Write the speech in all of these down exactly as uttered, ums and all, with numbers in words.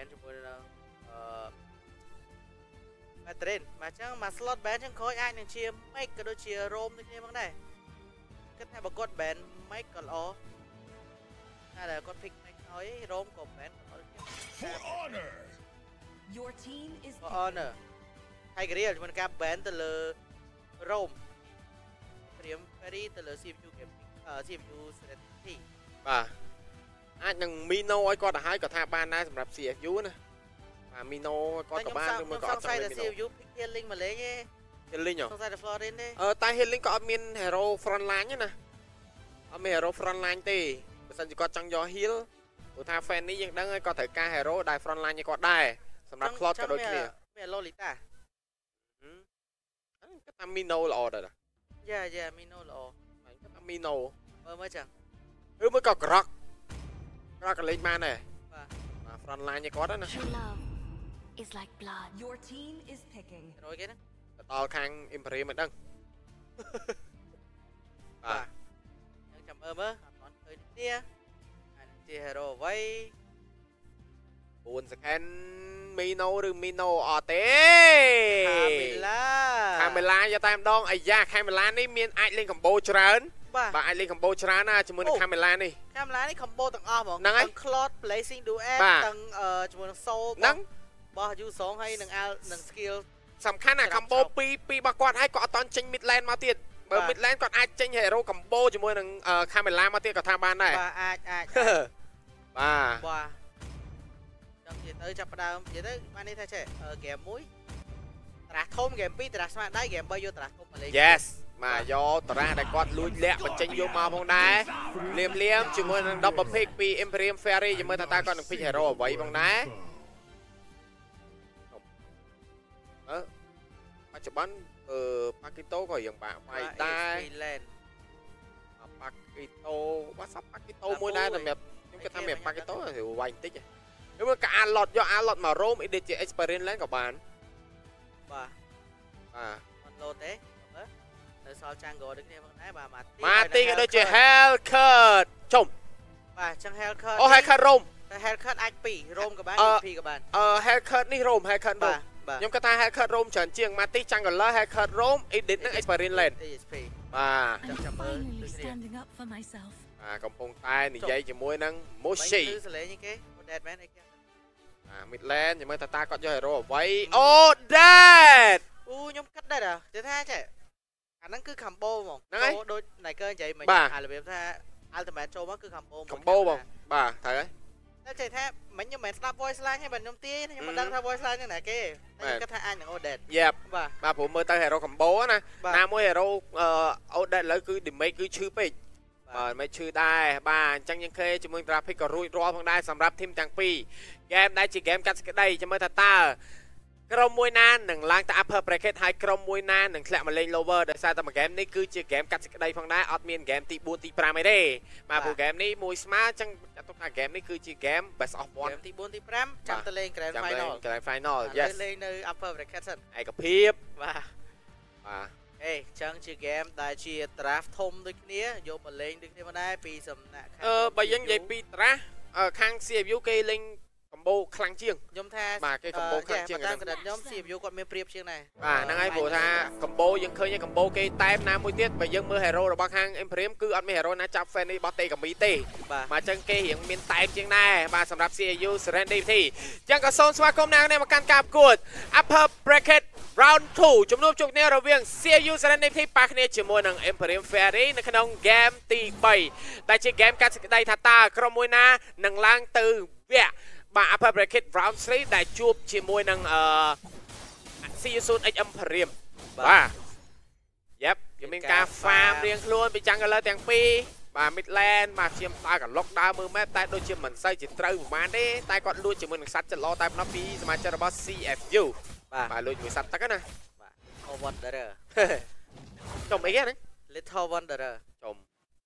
ban ជាមួយនឹងអឺ Madrid មកចឹងមក slot ban ចឹងក្រោយអាចនឹងជា make ក៏ដូចជា Rome ដូចគ្នាផងដែរគិតថាបើគាត់ ban make ក៏ល្អតែគាត់ pick make ហើយ Rome ក៏ ban ក៏ល្អដូចគ្នា For honor Your team is For honor ហើយគ្រាជាមួយនឹងការ ban ទៅលើ Rome ព្រាម Ferry ទៅលើ ซี เอฟ ยู Gaming អឺ ซี เอฟ ยู Strategy បាទអាចនឹង Mino ឲ្យគាត់ទៅហើយក៏ថាបានដែរសម្រាប់ ซี เอฟ ยู ណាបាទ Mino គាត់ក៏បានឬមួយក៏អត់ចង់ Mino ซี เอฟ ยู pick healing មកលេងទេ healing ហ៎សង្ស័យតែ Florin ទេអឺតែ healing ក៏អត់មាន hero front line ទេណាអត់មាន hero front line ទេបើសិនជាគាត់ចង់យក heal ព្រោះថា fan នេះយើងដឹងហើយគាត់ត្រូវការ hero ដែល front line ឲ្យគាត់ដែរសម្រាប់ plot ក៏ដូចគ្នាមាន Lolita គាត់ថា Mino ល្អដែរយ៉ាយ៉ា Mino ល្អគាត់ថា Mino មើលមើលចឹងឬមួយក៏ Grok Grok ក៏លេងបានដែរបាទបាទ front line ឲ្យគាត់ណា is like blood your team is picking រយគេណាទៅដល់ខាង Imperium មិនដឹងបាទយើងចាំមើលមើលអត់ទាន់ឃើញគ្នាអានេះជា hero អ្វី bốn សេក Mino ឬ Mino អត់ទេ Camilla Camilla យកតែម្ដងអាយ៉ា Camilla នេះមានអាចលេង combo ច្រើនបាទអាចលេង combo ច្រើនណាជាមួយនឹង Camilla នេះ Camilla នេះ combo ទាំងអស់ហ្មងទាំង Cloud Blazing Duet ទាំងជាមួយនឹង Soul ហ្នឹងរបស់ U สอง ហើយនឹង Al នឹង skill សំខាន់ណា combo ពីរពីររបស់គាត់ហើយក៏អត់តន់ចេញ mid lane មកទៀតបើ mid lane គាត់អាចចេញ hero combo ជាមួយនឹង Camilla មកទៀតក៏ថាបានដែរបាទអាចអាចបាទបាទចាំនិយាយទៅចាប់ផ្ដើមនិយាយទៅបាននេះថាចេះហ្គេមមួយត្រាស់ធំហ្គេមពីរត្រាស់ស្មារតីហ្គេមបីយកត្រាស់ធំមកលេង Yes មកយកតារាដែលគាត់លួចលាក់បញ្ចេញយកមកផងដែរលៀមលៀមជាមួយនឹង double pick ពី Imperium Ferry ជាមួយថាតើគាត់នឹង pick hero អ្វីផងដែរអឺបច្ចុប្បន្នអឺ Pakito ក៏រៀងបាក់បាយដែរPakito បាទសាប់ Pakito មួយដែរសម្រាប់ខ្ញុំគិតថាមាន Pakito វាវាយបន្តិចឬមកក៏ Alot យក Alot មក Rome edit ជា experience lane ក៏បានបាទបាទអត់លោតទេមើលនៅសល់ Jungle ដូចគ្នាផងដែរបាទម៉ាទីម៉ាទីក៏ដូចជា Hellcat ជុំបាទចឹង Hellcat អូ Hellcat Rome តែ Hellcat អាចពីរ Rome ក៏បាន ពីរក៏បានអឺ Hellcat នេះ Rome Hellcat Rome ខ្ញុំគាត់ថា Hellcat Rome ច្រើនជាងម៉ាទី Jungle Hellcat Rome edit នឹង experience lane បាទចាំចាំមើលដូចគ្នាបាទកំពុងតែនិយាយជាមួយនឹង Moshi គឺសលេងគេ Dead Man អីគេអា mid lane ជាមួយតាតាគាត់យក hero អ្វីអូ Dead អូខ្ញុំគិតដែរទៅថាចេះអាហ្នឹងគឺ combo ហ្មងដូច Niger និយាយមិញអារបៀបថា ultimate ចូលមកគឺ combo combo បងបាទត្រូវហើយតែចេះថាមិញខ្ញុំមិនស្ដាប់ voice line ទេបើខ្ញុំទាយខ្ញុំមិនដឹងថា voice line ហ្នឹងណាគេតែខ្ញុំគិតថាអាចនឹង Odette យេបបាទបាទព្រោះមើលទៅ hero combo ណាណាមួយ hero Odette ឥឡូវគឺ damage គឺឈឺពេកបាទមិនឈឺដែរបាទអញ្ចឹងយើងឃើញជាមួយ graphic ក៏រួចរាល់ផងដែរសម្រាប់ team ទាំងពីរ game ដែលជា game កាត់សេចក្តីចាំមើលថាតើក្រុមមួយណានឹងឡើងទៅ upper bracket ហើយក្រុមមួយណានឹងធ្លាក់មកលេង lower ដោយសារតែមួយ game នេះគឺជា game កាត់សេចក្តីផងដែរអត់មាន game ទី4ទី5អីទេបាទព្រោះ game នេះមួយស្មើអញ្ចឹងចាត់ទុកថា game នេះគឺជា game best of one ទី4ទី5ចាំទៅលេង grand final grand final yes លេងនៅ upper bracket សិនឯកភាពបាទបាទអេចឹងជា game ដែលជា draft ធំដូចគ្នាយកមកលេងដូចគ្នាមកដែរពីសំណាក់អឺបើយើងនិយាយពី draft ខាង ซี เอฟ ยู គេលេង combo ខ្លាំងជាងខ្ញុំថាបាទគេ combo ខ្លាំងជាងតាមក្តារខ្ញុំ ซี เอฟ ยู គាត់មានប្រៀបជាងដែរបាទហ្នឹងហើយព្រោះថា combo យើងឃើញ combo គេតែបណាមួយទៀតបើយើងមើល hero របស់ខាង Imperium គឺអត់មាន hero ណាចាប់ fan នេះរបស់ Tegami ទេបាទអញ្ចឹងគេរៀងមានតែបជាងដែរបាទសម្រាប់ ซี เอฟ ยู Serendipity អញ្ចឹងក៏សូមស្វាគមន៍អ្នកនេះមកកាន់ការប្រកួត Upper Bracket Round 2 ជំនួបជោគគ្នារវាង ซี เอฟ ยู Serendipity ប៉ះគ្នាជាមួយនឹង Imperium Ferry នៅក្នុង game ទី3ដែលជា game កាត់សេចក្តីថាតើក្រុមមួយណានឹងឡើងទៅវគ្គបាទ Upper Bracket Round 3ដែលជួបជាមួយនឹងអឺ ซี ยู เอ็กซ์ Imperium បាទយេបយើងមានការ farm រៀងខ្លួនពី Jungle ទាំងពីរបាទ mid lane បាទខ្ញុំដើរកន្លុកដើរមើល map តែដូចជាមិនសូវជាត្រូវប្រហែលទេតែគាត់លួចជាមួយនឹងសัตว์ចិត្តល្អតែប៉ុណ្ណោះពីសមាជិករបស់ ซี เอฟ ยู បាទបាទលួចមួយសัตว์ទឹកណាបាទ Little Wanderer ចំអីគេហ្នឹង Little Wanderer ចំ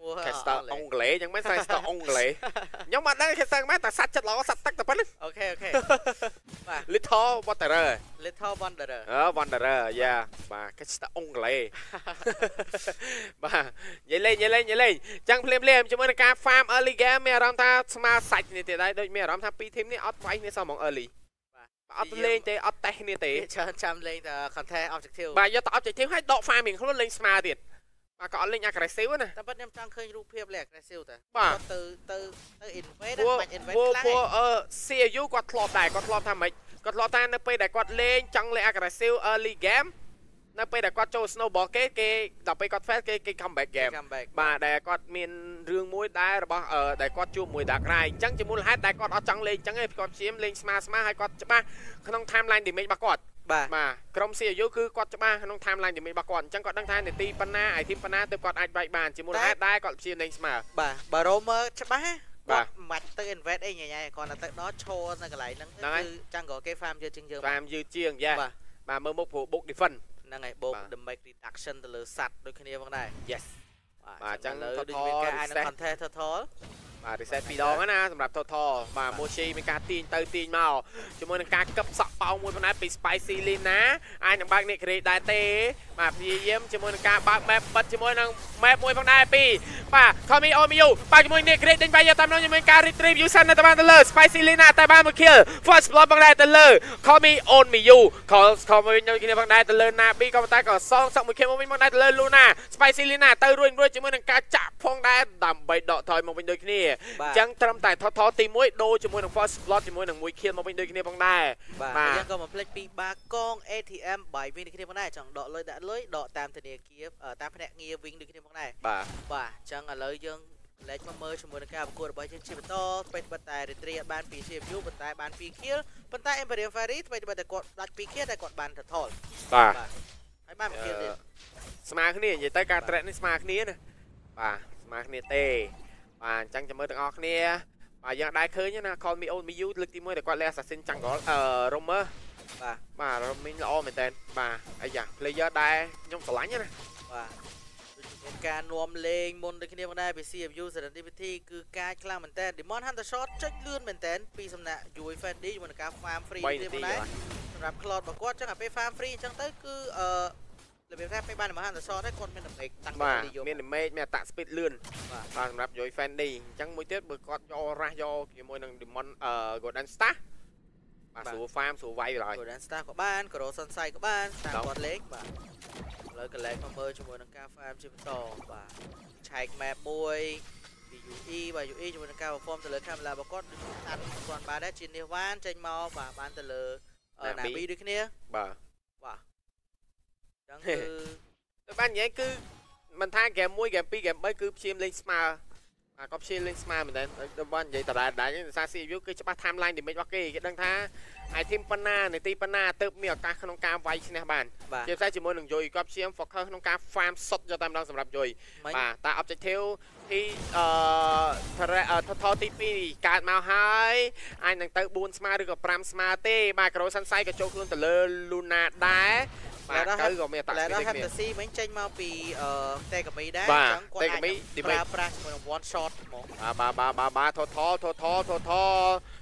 Caster អង់គ្លេសអញ្ចឹងមែន Caster អង់គ្លេសខ្ញុំអត់ដឹង Caster មែនតែសាច់ចិត្តល្អសាច់ទឹកតែប៉ុណ្្នឹងអូខេអូខេបាទ Little Wanderer Little Wanderer អឺ Wanderer យ៉ាបាទ Caster អង់គ្លេសបាទនិយាយលេងនិយាយលេងនិយាយលេងអញ្ចឹងភ្លាមភ្លាមជាមួយនឹងការ farm early game មានអារម្មណ៍ថាស្មើសាច់នេះទៀតហើយដូចមានអារម្មណ៍ថាពីរ team នេះអត់វាយគ្នាសោះហ្មង early បាទអត់លេងទេអត់តេសគ្នាទេច្រើនចាំលេងតែ content objective បាទយកតែ objective ហើយដក farming ខ្លួនលេងស្មើទៀតបាទក៏អត់លេង aggressive ណាតែប៉ុតខ្ញុំចង់ឃើញរូបភាពលេង aggressive តែបាទទៅទៅទៅ invade បាច់ invade ខ្លាំងព្រោះអឺ ซี เอ ยู គាត់ធ្លាប់ដែរគាត់ធ្លាប់ថាម៉េចគាត់ធ្លាប់ថានៅពេលដែលគាត់លេងចង់លេង aggressive early game នៅពេលដែលគាត់ចូល snowball គេគេដល់ពេលគាត់ fail គេគេ comeback game បាទដែលគាត់មានរឿងមួយដែររបស់អឺដែលគាត់ជួបមួយ Dark Knight អញ្ចឹងជាមូលហេតុដែលគាត់អត់ចង់លេងអញ្ចឹងទេគាត់ព្យាយាមលេងស្មើស្មើហើយគាត់ច្បាស់ក្នុង timeline damage របស់គាត់បាទបាទក្រុម ซี เอ ยู គឺគាត់ច្បាស់ក្នុង timeline damage របស់គាត់អញ្ចឹងគាត់ដឹងថានាទីប៉ុណ្ណាឲ្យធីមប៉ុណ្ណាទើបគាត់អាចបែកបានជាមូលហេតុដែរគាត់ព្យាយាមលេងស្មើបាទបើ Romer ច្បាស់គាត់មិនទៅ invade អីញ៉ៃញ៉ៃគាត់ទៅដល់ឈរនៅកន្លែងហ្នឹងគឺចង់ក៏គេ farm យឺតជាងយើង farm យឺតជាងយ៉ាបាទមើលមុខព្រោះ book defend ហ្នឹងហើយបូក damage reduction ទៅលើសัตว์ដូចគ្នាផងដែរ yes បាទអញ្ចឹង total មានការអាន content total បាទ reset ពីរដងណាសម្រាប់ total បាទ Mochi មានការទាញទៅទាញមកជាមួយនឹងការកឹបសក់ប៉ោងមួយផងដែរពី Spicy Lina អាចនឹងបើក Nick Grade ដែរទេបាទព្យាយាមជាមួយនឹងការបើក map បិទជាមួយនឹង map មួយផងដែរពីបាទ Komi Omiyu បើកជាមួយ Nick Grade ដេញវាយតាមនោះជាមួយការ retrieve Usan នៅតាមទៅលើ Spicy Lina តែបានមួយ kill first blood ផងដែរទៅលើ Komi Omiyu call Komi នៅគ្នាផងដែរទៅលើ Nabi ក៏ប៉ុន្តែក៏សងសក់មួយ kill មកវិញផងដែរទៅលើ Luna Spicy Lina ទៅរួចរួចជាមួយនឹងការចាក់ផងដែរដើម្បីដកថយមកវិញដូចគ្នាអញ្ចឹងត្រឹមតែ total ទីមួយដូរជាមួយនឹង first blood ជាមួយនឹងមួយ kill មកវិញដូចគ្នាផងដែរបាទយើងក៏មកភ្លេចពីបាកង เอ ที เอ็ม បាយវិញដូចគ្នាផងដែរចង់ដកលុយដាក់លុយដកតាមធនាគារតាមភ្នាក់ងារវិញដូចគ្នាផងដែរបាទបាទអញ្ចឹងឥឡូវយើងលេចមកមើលជាមួយនឹងការប្រកួតរបស់យើងជាបន្តស្បិតបតែ retreat បានពី ซี เอฟ ยู ប៉ុន្តែបានពីរ kill ប៉ុន្តែ Imperial Fairy ស្បិតបតែគាត់ដាច់ពីរ kill តែគាត់បាន total បាទហើយបានមួយ kill ទៀតស្មើគ្នានិយាយទៅការ track នេះស្មើគ្នាណាបាទស្មើគ្នាទេបាទអញ្ចឹងចាំមើលទាំងអស់គ្នាបាទយើងដែរឃើញណា Call Me Omiyu លើកទីមួយដែលគាត់លេង Assassin Jungle អឺ Romer បាទបាទ Roaming ល្អមែនតើបាទអាយ៉ា player ដែរខ្ញុំស្រឡាញ់ណាបាទមានការនាំលេងមុនដូចគ្នាផងដែរពី ซี เอฟ ยู Serenity គឺការខ្លាំងមែនតើ Demon Hunter Shot ចុចលឿនមែនតើពីសំណាក់ Yui Fendi ជាមួយនឹងការ farm free ទៀតផងដែរសម្រាប់ Cloud របស់គាត់ចឹងអាពេល farm free អញ្ចឹងទៅគឺអឺរបៀបថាពេលបាន Demon Hunter Shot ហ្នឹងគាត់មាន damage តាំងពីនិយមមាន damage មានអត្ត speed លឿនបាទសម្រាប់ Yui Fendi អញ្ចឹងមួយទៀតបើគាត់យករ៉ាស់យកជាមួយនឹង Demon អឺ Golden Star បាទស្រួល farm ស្រួលវាយឡើយ Golden Star ក៏បាន Koro Sensei ក៏បានតាមគាត់លេងបាទឥឡូវកន្លែងមកមើលជាមួយនឹងការ farm ជាបន្តបាទឆែក map មួយពី ยู อี បាទ ยู อี ជាមួយនឹងការ perform ទៅលើ camera របស់គាត់ដូចថាគាត់បានដែរជានេះវ៉ានចេញមកបាទបានទៅលើ Nabi ដូចគ្នាបាទបាទអញ្ចឹងគឺទៅបាននិយាយគឺមិនថា game មួយ game ពីរ game បីគឺព្យាយាមលេងស្មើបាទគាត់ព្យាយាមលេងស្មើមែនតើទៅបាននិយាយដដែលដដែលភាសា ซี เอฟ ยู គឺច្បាស់ timeline damage របស់គេគេដឹងថាអាយធីមប៉ុណ្ណានាទីប៉ុណ្ណាទៅមានឱកាសក្នុងការវាយឈ្នះបានជាពិសេសជាមួយនឹង Yui គាត់ព្យាយាម focus ក្នុងការ farm សុតយកតែម្ដងសម្រាប់ Yui បាទតែ objective ទីអឺ total ទីពីរកើតមកហើយអាចនឹងទៅបួនស្មើឬក៏ប្រាំស្មើទេបាទ Koro Sensei ក៏ចូលខ្លួនទៅលើ Luna ដែរបាទទៅក៏មានអត្តសញ្ញាណ Fantasy វិញចេញមកពីអឺ Tegami ដែរអញ្ចឹងគាត់អាចប្រើប្រាស់ជាមួយនឹង one shot ហ្មងបាទបាទបាទបាទ total total total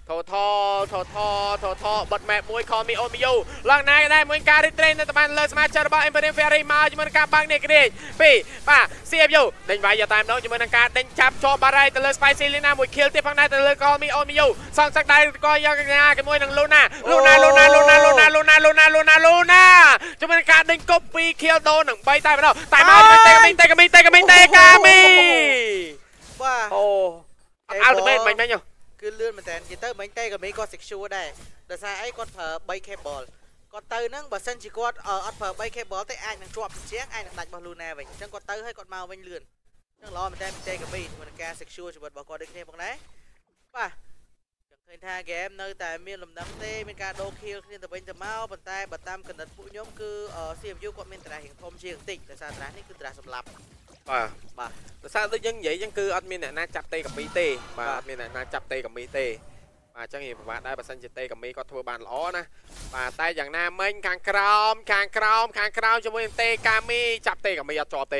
total total total បិទ map មួយ Call Me Omiyu ឡើងណាដែរមួយការ retrain នៅតាមលើសមាជិករបស់ Imperial Fairy មកជាមួយនឹងការបាំងនេះគ្រាពីបាទ ซี เอฟ ยู ដេញវាយយកតាមដងជាមួយនឹងការដេញចាប់ជាប់បារ៉ៃទៅលើ Spicy Lina មួយ kill ទៀតផងដែរទៅលើ Call Me Omiyu សងសឹកដែរក៏យកញ៉ាជាមួយនឹង Luna Luna Luna Luna Luna Luna Luna Luna Luna ជាមួយនឹងការដេញគប់ពីរ kill ដូននឹងបីតែម្ដងតែមកតែកាមីតែកាមីតែកាមីតែកាមីបាទអូអត់ ultimate មិនមែនទេគឺលឿនមែនតើនិយាយទៅមិញតែក៏មីគាត់ secure ដែរដោយសារអីគាត់ប្រើបី cable គាត់ទៅហ្នឹងបើសិនជាគាត់អត់ប្រើបី cable ទេអាចនឹងជាប់ជាងអាចនឹងដាច់របស់ Luna វិញអញ្ចឹងគាត់ទៅហើយគាត់មកវិញលឿនអញ្ចឹងល្អមែនតើតែក៏មីជាមួយនឹងការ secure ជីវិតរបស់គាត់ដូចគ្នាផងដែរបាទឃើញថា game នៅតែមានលំនឹងទេមានការដូរ kill គ្នាទៅវិញទៅមកប៉ុន្តែបើតាមកំណត់ពួកខ្ញុំគឺ ซี เอฟ ยู គាត់មានត្រាស់រៀងធំជាងបន្តិចដោយសារត្រាស់នេះគឺត្រាស់សម្លាប់បាទបាទដោយសារដូចយើងនិយាយអញ្ចឹងគឺអត់មានអ្នកណាចាប់ទេកាមីទេបាទអត់មានអ្នកណាចាប់ទេកាមីទេបាទអញ្ចឹងវាពិបាកដែរបើសិនជាទេកាមីគាត់ធ្វើបានល្អណាបាទតែយ៉ាងណាមិញខាងក្រោមខាងក្រោមខាងក្រោមជាមួយនឹងទេកាមីចាប់ទេកាមីអត់ជាប់ទេ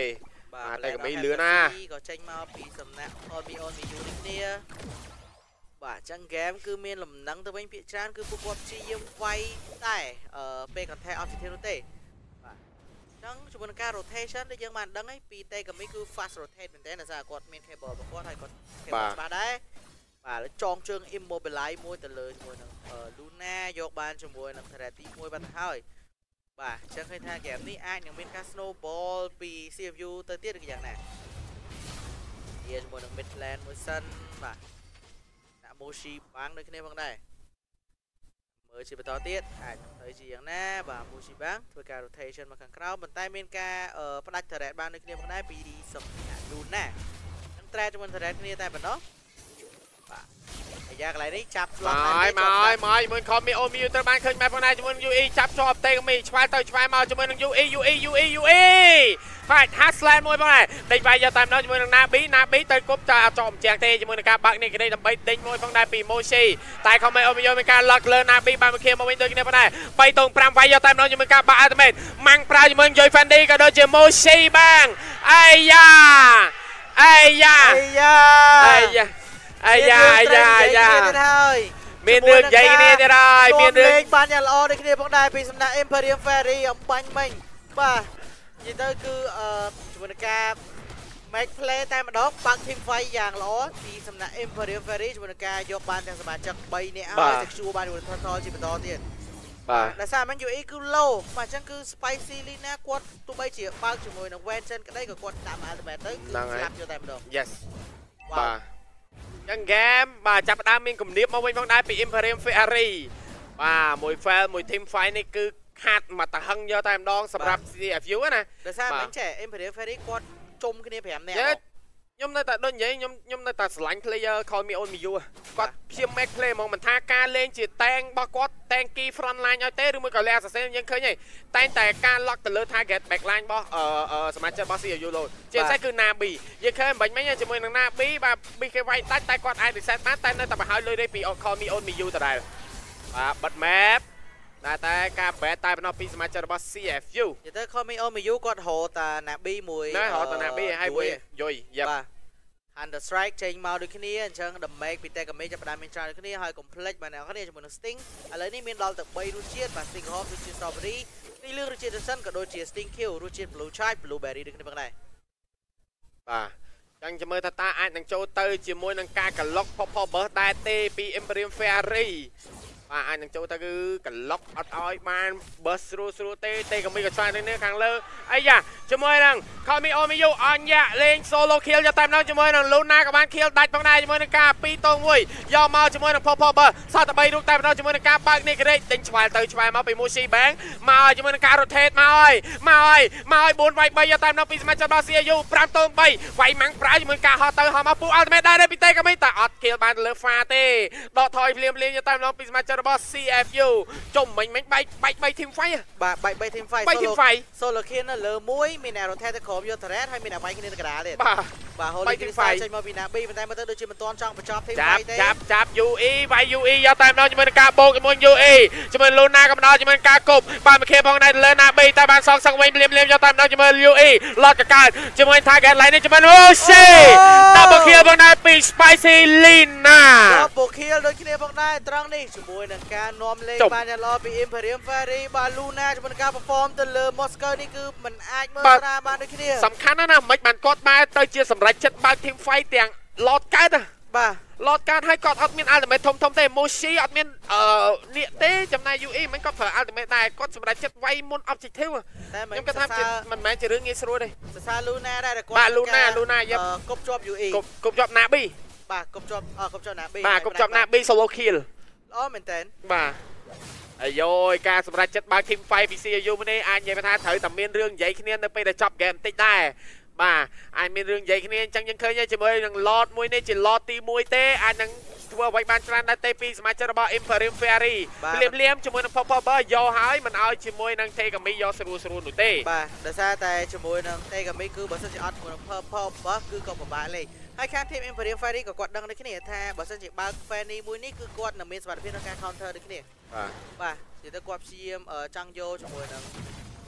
តែក៏មានលឿនណាក៏ចេញមកពីសំណាក់អត់មីអូនមីយូនេះគ្នាបាទចឹងហ្គេមគឺមានលំនឹងទៅវិញភាគច្រើនគឺពួកគាត់ព្យាយាមវាយតែអឺពេលកន្តែអត់ទេនោះទេបាទចឹងជាមួយនឹងការ rotation ដែលយើងបានដឹងហើយពីតេកាមីគឺ fast rotate មែនតើដោយសារគាត់មាន cable របស់គាត់ហើយគាត់ cable ច្បាស់ដែរបាទចងជើង immobilize មួយទៅលើជាមួយនឹង Luna យកបានជាមួយនឹង threat ទីមួយបាត់ទៅហើយបាទចឹងឃើញថាហ្គេមនេះអាចនឹងមានការ snowball ពី ซี เอฟ ยู ទៅទៀតឬយ៉ាងណានិយាយជាមួយនឹង mid lane មួយសិនបាទដាក់ Moshi បាំងដូចគ្នាផងដែរមើលជាបន្តទៀតអាចទៅជាយ៉ាងណាបាទ Moshi បាំងធ្វើការ rotation មកខាងក្រោមប៉ុន្តែមានការផ្ដាច់ turret បានដូចគ្នាផងដែរពីសំណាក់ Luna នឹង trade ជាមួយ turret គ្នាតែប៉ុណ្ណោះបាទអាយ៉ាកន្លែងនេះចាប់ឆ្លងមកមកមកជាមួយខំមីអូមីត្រូវបានឃើញបែបផងដែរជាមួយនឹង ยู อี ចាប់ជាប់តេកាមីឆ្វែទៅឆ្វែមកជាមួយនឹង ยู อี ยู อี ยู อี ยู อี បាទ Haslan មួយផងដែរដេញវាយយកតាមដល់ជាមួយនឹង Nabi Nabi ទៅគប់ចោលអត់ចោលម្ចាំងទេជាមួយនឹងការបាក់នេះក្តីដើម្បីដេញមួយផងដែរពី Moshi តែខំមីអូមីមានការ lock លើ Nabi បានមកឃាមកវិញដូចគ្នាផងដែរបីតង5វាយយកតាមដល់ជាមួយការបាក់ ultimate ម៉ាំងប្រើជាមួយនឹង Joy Fendi ក៏ដូចជា Moshi បាំងអាយ៉ាអាយ៉ាអាយ៉ាអាយ៉ាអាយ៉ាអាយ៉ាអាយ៉ាមានរឿងនិយាយគ្នាទៀតហើយមានរឿងលេងបានយ៉ាងល្អដូចគ្នាផងដែរពីសំណាក់ Imperium Ferry អំបញ្ញមិញបាទនិយាយទៅគឺអឺជាមួយនឹងការ make play តែម្ដងបាក់ team fight យ៉ាងល្អពីសំណាក់ Imperium Ferry ជាមួយនឹងការយកបានទាំងសមាជិក3នាក់ហើយតែជួបានជាមួយ Total ជាបន្តទៀតបាទដោយសារមិន ยู อี គឺ low បាទអញ្ចឹងគឺ Spicy Lina គាត់ទោះបីជាបើកជាមួយនឹង Vincent ក្តីក៏គាត់ដាក់ ultimate ទៅគឺស្លាប់យកតែម្ដង Yes បាទចឹងហ្គេមបាទចាប់ផ្ដើមមានគំនាបមកវិញផងដែរពី Imperium Ferry បាទមួយ fail មួយ team fight នេះគឺខាត់មកទៅហឹងយកតែម្ដងសម្រាប់ ซี เอฟ ยู ណាដោយសារមិនចេះ Imperium Ferry គាត់ជុំគ្នា5នាក់ខ្ញុំនៅតែដូចនិយាយខ្ញុំខ្ញុំនៅតែស្រឡាញ់ player call me on me you គាត់ព្យាយាម make play ហ្មងមិនថាការលេងជាតែងរបស់គាត់តែង key front line ឲ្យទេឬមួយក៏លេង assassin យើងឃើញទេតែងតែការ lock ទៅលើ target back line របស់អឺសមាជិករបស់ ซี เอฟ ยู លោជាពិសេសគឺ Nabi យើងឃើញមិនមិញជាមួយនឹង Nabi បាទ ប៊ី เค វាយដាច់តែគាត់អាច reset បានតែនៅតែបង្ហើយលុយនេះពី call me on me you ដដែលបាទបិទ map តែតែការ bet តែប៉ុណ្ណោះពីសមាជិករបស់ ซี เอฟ ยูនិយាយទៅ call me on me you គាត់រកតា Nabi មួយណារកតា Nabi ហើយមួយយុយយ៉ាប់ Under Strike ចេញមកដូចគ្នាអញ្ចឹង damage ពីតែកាមេចាប់ផ្ដើមមានច្រើនដូចគ្នាហើយ complex បាទអ្នកនរគ្នាជាមួយនឹង Sting ឥឡូវនេះមានដល់ទៅ3រសជាតិបាទ Sting Hop រសជាតិ Strawberry នេះលឿងរសជាតិ Sun ក៏ដូចជា Sting Kill រសជាតិ Blue Charge Blueberry ដូចគ្នាផងដែរបាទអញ្ចឹងចាំមើលថាតើអាចនឹងចូលទៅជាមួយនឹងការកឡុក Pop Burst ដែរទេពី Imperium Ferry បាទអាចនឹងចូលទៅគឺកឡុកអត់ឲ្យបាន burst ស្រួលស្រួលទេទេក៏មានកឆ្វាយនេះខាងលើអីយ៉ាជាមួយនឹង Call me on me you អញ្ញាលេង solo kill យកតែម្ដងជាមួយនឹង Luna ក៏បាន kill ដាច់ផងដែរជាមួយនឹងការ2តង1យកមកជាមួយនឹង Pop Burst សត3រូបតែម្ដងជាមួយនឹងការបើកនេះក្រេកដេញឆ្វាយទៅឆ្វាយមកពី Moshi Bang មកជាមួយនឹងការ rotate មកហើយមកហើយមកហើយ4វាយ3យកតែម្ដងពីសមាជិករបស់ ซี เอฟ ยู 5តង3វាយម៉ាំងប្រើជាមួយការហោះទៅហោះមកពូ ultimate ដែរពីទេក៏មានតែអត់ kill បានលើ Fa ទេដកថយភ្លាមភ្លាមយកតែម្ដងពីសមាជិករបស់ ซี เอฟ ยู ចុំមិញមិញបែកបែក3 team fight បាទបែក3 team fight solo solo kill នៅលើមួយមាន rotate ទៅក្រោមយក turret ហើយមានអាវាយគ្នានៅកណ្ដាលទៀតបាទបាទ Holy Crystal ចេញមកពី Nabi ប៉ុន្តែមើលទៅដូចជាមិនទាន់ចង់បញ្ចប់ team fight ទេចាប់ចាប់ ยู อี វាយ ยู อี យកតែម្ដងជាមួយនឹងការបោកជាមួយ ยู อี ជាមួយ Luna ក៏ម្ដងជាមួយនឹងការគប់បានមកខេផងដែរលើ Nabi តែបានសងសឹកវិញភ្លាមភ្លាមយកតែម្ដងជាមួយ ยู อี ឡតកកើតជាមួយ target line នេះជាមួយ Moshi double kill ផងដែរពី Spicy Lina double kill ដូចគ្នាផងដែរត្រង់នេះជាមួយនឹងការនាំលេងបានយ៉ាងល្អពី Imperium Ferry បាទ Luna ជាមួយនឹងការ perform ទៅលើ Moscow នេះគឺមិនអាចមើលស្រាលបានដូចគ្នាសំខាន់ណាស់ណាមិនបានគាត់បែរទៅជាសម្រេចចិត្តបើក team fight ទាំងឡតកើតបាទឡតកើតឲ្យគាត់អត់មាន ultimate ធំធំទេ Moshi អត់មានអឺនៀកទេចំណែក ยู อี មិនគាត់ប្រើ ultimate ដែរគាត់សម្រេចចិត្តវាយមុន objective តែខ្ញុំគាត់ថាមិនមែនជារឿងងាយស្រួលទេសរសើរ Luna ដែរគាត់បាទ Luna Luna យ៉ាប់គប់ជាប់ ยู อีគប់គប់ជាប់ Nabi បាទគប់ជាប់គប់ជាប់ Nabi បាទគប់ជាប់ Nabi solo kill ល្អមែនតើបាទអាយយការសម្រេចចិត្តបើក team fight ពី ซี เอฟ ยู នេះអាចនិយាយថាត្រូវតែមានរឿងនិយាយគ្នានៅពេលដែលចប់ game បន្តិចដែរបាទអាចមានរឿងនិយាយគ្នាអញ្ចឹងយើងឃើញជាមួយនឹង lot មួយនេះជា lot ទី1ទេអាចនឹងធ្វើអ្វីបានច្រើនដែរទេពីសមាជិករបស់ Imperium Ferry ភ្លាមភ្លាមជាមួយនឹង Pop Burst យកហើយមិនឲ្យជាមួយនឹង Tegami យកស្រួលស្រួលនោះទេបាទដោយសារតែជាមួយនឹង Tegami គឺបើសិនជាអត់ជាមួយនឹង Pop Burst គឺក៏ពិបាកលេងហើយខាង team Imperium Ferry ក៏គាត់ដឹងដូចគ្នាថាបើសិនជាបើក Fanny មួយនេះគឺគាត់នឹងមានសមត្ថភាពក្នុងការ counter ដូចគ្នាបាទបាទនិយាយទៅគាត់ព្យាយាមចង់យកជាមួយនឹង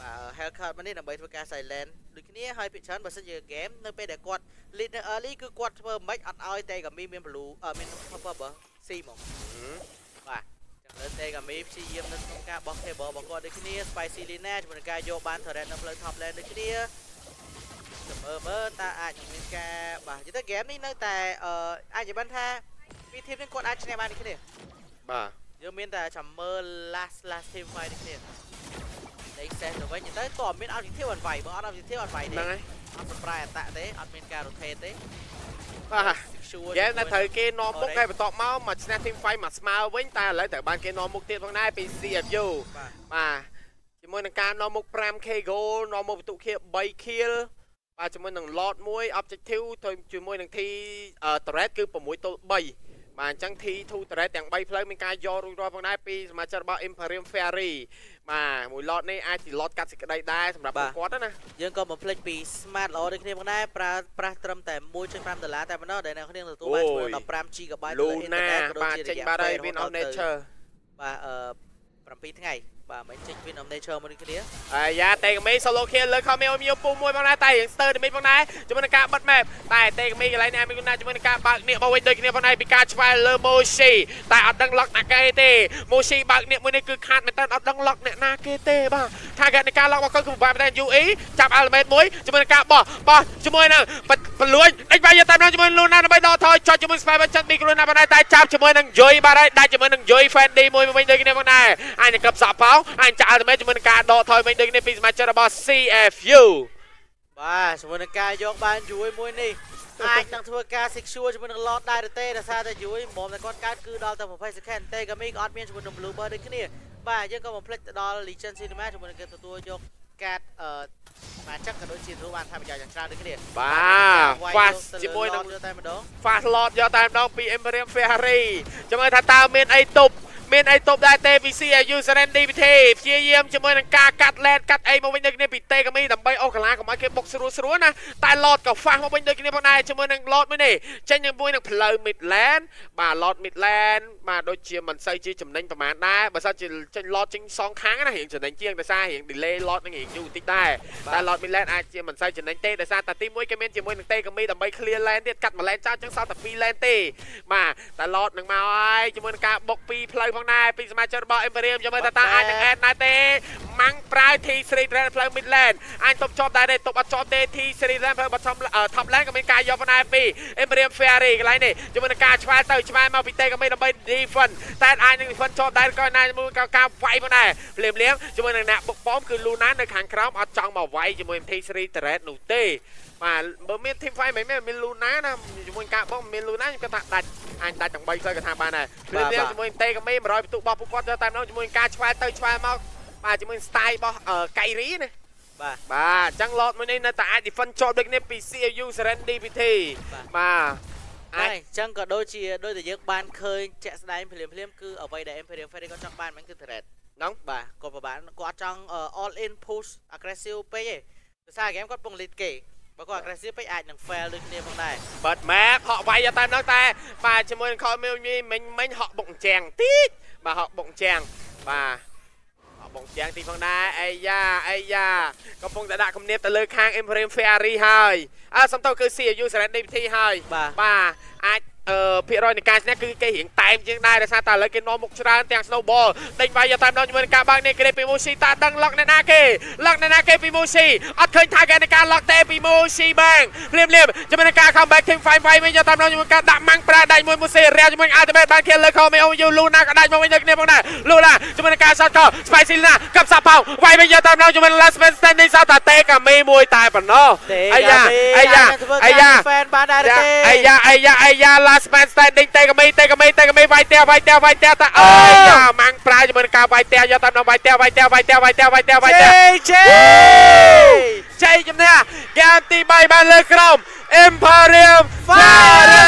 haircut មកនេះដើម្បីធ្វើការ silent ដូចគ្នាហើយពីច្រើនបើសិនជា game នៅពេលដែលគាត់ lead នៅ early គឺគាត់ធ្វើមិនអត់ឲ្យតែកាមីមាន blue អឺមាន purple C ហ្មងបាទចឹងលើតែកាមីព្យាយាមនៅក្នុងការបោះ table របស់គាត់ដូចគ្នា spicy lina ជាមួយនឹងការយកបាន turret នៅផ្លូវ top lane ដូចគ្នាមើលមើលតើអាចនឹងមានការបាទនិយាយទៅ game នេះនៅតែអឺអាចនិយាយបានថាពី team នេះគាត់អាចឈ្នះបានដូចគ្នាបាទយើងមានតែចាំមើល last last team fight ដូចគ្នាតែសេះទៅវិញទៅតើមាន objective អត់វាយបើអត់ objective អត់វាយទេហ្នឹងហើយអត់ surprise attack ទេអត់មានការ rotate ទេបាទគេនៅត្រូវគេនាំមុខហើយបន្ទាប់មកមកឈ្នះ team fight មកស្មើវិញតែឥឡូវត្រូវបានគេនាំមុខទៀតផងដែរពី C F U បាទជាមួយនឹងការនាំមុខ five K goal នាំមុខពិន្ទុ three kill បាទជាមួយនឹង lot មួយ objective ទៅជាមួយនឹង T turret គឺsixទល់threeបាទអញ្ចឹង T two turret ទាំងthreeផ្លូវមានការយករួចរាល់ផងដែរពីសមាជិករបស់ Imperium Fairy បាទមួយ lot នេះអាចជា lot កាត់សេចក្តីដែរសម្រាប់ពួកគាត់ណាយើងក៏បំភ្លេចពី smart ល្អដូចគ្នាផងដែរប្រើប្រាស់ត្រឹមតែone point fiveដុល្លារតែប៉ុណ្ណោះដែលអ្នកគ្នាទទួលបានជាមួយfifteen G B លូណាបាទចេញបាទហើយ Win of Nature បាទអឺsevenថ្ងៃបាទមិនចេញ Win of Nature មកនេះគ្នាអាយ៉ាតេកមី solo kill លើ ខមមីអូពូមួយផងដែរតែរៀងស្ទើរតែមិនផងដែរជាមួយនឹងការបិទ map តែតេកមីកន្លែងនេះមានគុណជាមួយនឹងការបើកនេះមកវិញដូចគ្នាផងដែរពីការឆ្វែលលើ Moshi តែអត់ដឹង lock ណាគេទេ Moshi បើកនេះមួយនេះគឺខាតមែនតើអត់ដឹង lock អ្នកណាគេទេបាទ target នៃការ lock របស់គាត់គឺពិបាកមែនតើ U E ចាប់ element មួយជាមួយនឹងការបោះបោះជាមួយនឹងបលួយដេញបាយទៅតាមជាមួយ Luna ដើម្បីដកថយចុចជាមួយ Spy បាត់ចិត្តពីខ្លួនណាផងដែរតែចាប់ជាមួយនឹង Joy បាទហើយដាច់ជាមួយនឹង Joy Fendi មួយវិញដូចគ្នាផងដែរអញនឹងកឹបសាប់ផោអញចាក់ទៅជាមួយនឹងការដកថយវិញដូចគ្នាពីសមាជិករបស់ C F U បាទជាមួយនឹងការយកបានយួយមួយនេះអាចនឹងធ្វើការ secure ជាមួយនឹង lot ដែរទេដោយសារតែយួយមុំតែគាត់កើតគឺដល់ទៅtwenty second ទេក៏មានក៏អត់មានជាមួយនឹង blue bird ដូចគ្នាបាទយើងក៏បំភ្លេចទៅដល់ Legend Cinema ជាមួយនឹងគេទទួលយកកាតអឺបាទចឹងក៏ដូចជាទទួលបានថាប្រយោជន៍យ៉ាងច្រើនដូចគ្នាបាទ fast ជាមួយនឹង fast lot យកតែម្ដងពី Imperium Fairy ចាំមើលថាតើមានអីទប់មានអីទប់ដែរទេពី C F U Serendipity ព្យាយាមជាមួយនឹងការកាត់ lane កាត់អីមកវិញដូចគ្នាពីតេកាមីដើម្បីអូសកាឡាកុំឲ្យគេបុកស្រួលស្រួលណាតែ lot ក៏ fast មកវិញដូចគ្នាផងដែរជាមួយនឹង lot មួយនេះចេញជាមួយនឹងផ្លូវ mid lane បាទ lot mid lane បាទដូចជាមិនសូវជាចំណេញប្រហែលដែរបើសិនជាចេញ lot ចេញសងខាងណារៀងចំណេញជាងដោយសាររៀង delay lot នឹងរៀងយូរបន្តិចដែរតែ lot mid lane អាចជាមិនសូវចំណេញទេដោយសារតែទីមួយគេមានជាមួយនឹងតេកាមីដើម្បី clear lane ទៀតកាត់មួយ lane ចោលចឹងសល់តែtwo lane ទេបាទតែ lot នឹងមកហើយជាមួយនឹងការបុកពីផ្លូវផងដែរពីសមាជិករបស់ Imperium ចាំមើលតើតាអាចនឹង add ណាទេម៉ាំងប្រើ T three Lane ផ្លូវ mid lane អាចទប់ជាប់ដែរទេទប់អត់ជាប់ទេ T three Lane ផ្លូវ bottom top lane ក៏មានការយកផងដែរពី Imperium Fairy កន្លែងនេះជាមួយនឹងការឆ្វែលទៅឆ្វែលមកពីតេកាមីដើម្បី defend តែអាចនឹង defend ជាប់ដែរក៏ណាមួយការវាយផងដែរភ្លាមភ្លាមជាមួយនឹងអ្នកបុកប៉មគឺ Luna នៅខាងក្រោមអត់ចង់មកវាយជាមួយ T three Turret នោះទេបាទបើមាន team fight មិនមែនមាន Luna ណាជាមួយការបងមាន Luna ខ្ញុំគាត់ថាដាច់អញដាច់ទាំង3ផ្លូវក៏ថាបានដែរព្រមទាំងជាមួយតេកាមីone hundredបន្ទុករបស់ពួកគាត់យកតែម្ដងជាមួយការឆ្វែលទៅឆ្វែលមកបាទជាមួយ style របស់កៃរីណាបាទបាទអញ្ចឹង lot មួយនេះនៅតែអាច defend ជាប់ដូចគ្នាពី C F U Serendipity បាទអញ្ចឹងក៏ដូចជាដូចតែយើងបានឃើញជាក់ស្ដែងភ្លាមភ្លាមគឺអ្វីដែល Imperium Fairy គាត់ចង់បានមិនគឺ turret ហ្នឹងបាទគាត់ប្រហែលគាត់ចង់ all in push aggressive ពេកទេដោយសារ game គាត់ពង lead គេបើគាត់ aggressive ពេកអាចនឹង fail ដូចគ្នាផងដែរបាត់ map ហក់វាយយកតែម្ដងតែបាទជាមួយនឹង call មីមិញមិញហក់បុកចាំងតិចបាទហក់បុកចាំងបាទហក់បុកចាំងតិចផងដែរអាយ៉ាអាយ៉ាកំពុងតែដាក់គំនាបទៅលើខាង Imperium Fairy ហើយអើសំទោសគឺ C F U Serendipity ហើយបាទអាចអឺភាគរយនៃការឈ្នះគឺគេរៀងតែមជាងដែរដោយសារតែឥឡូវគេនាំមុខច្រើនទាំង snowball ដេញវាយយកតែម្ដងជាមួយនឹងការបើកនេះគេពី Moshi តាដឹង lock អ្នកណាគេ lock អ្នកណាគេពី Moshi អត់ឃើញ target នៃការ lock ទេពី Moshi បាំងភ្លាមភ្លាមជាមួយនឹងការ comeback team fight វិញយកតែម្ដងជាមួយការដាក់ម៉ាំងប្រាដាច់មួយ Moshi រាវជាមួយ ultimate បាន kill លើ Komeo Luna ក៏ដាច់មកវិញដូចគ្នាផងដែរ Luna ជាមួយនឹងការ shot call Spicy Lina កັບសាប់ផោវាយវិញយកតែម្ដងជាមួយនឹង last man standing សោះតែតេកាមីមួយតែប៉ុណ្ណោះអាយ៉ាអាយ៉ាអាយ៉ា fan បានដែរទេអាយ៉ាអាយ៉ាអាយ៉ា last man standingតេកាមីតេកាមីតេកាមីវាយតែវាយតែវាយតែតែអើយយ៉ាម៉ាំងប្រើជាមួយនឹងការវាយតែយកតាមដល់វាយតែវាយតែវាយតែវាយតែវាយតែវាយតែជេជ័យជំនះហ្គេមទីthreeបានលើក្រុម Imperium Fairy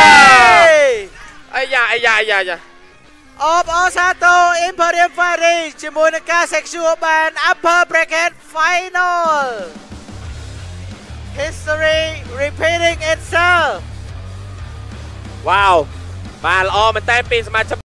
អាយ៉ាអាយ៉ាអាយ៉ាយ៉ាអបអសាតូ Imperium Fairy ជាមួយនឹងការ secure បាន upper bracket final history repeating itself វ៉ាវបាទល្អមែនតើពីសមាជិក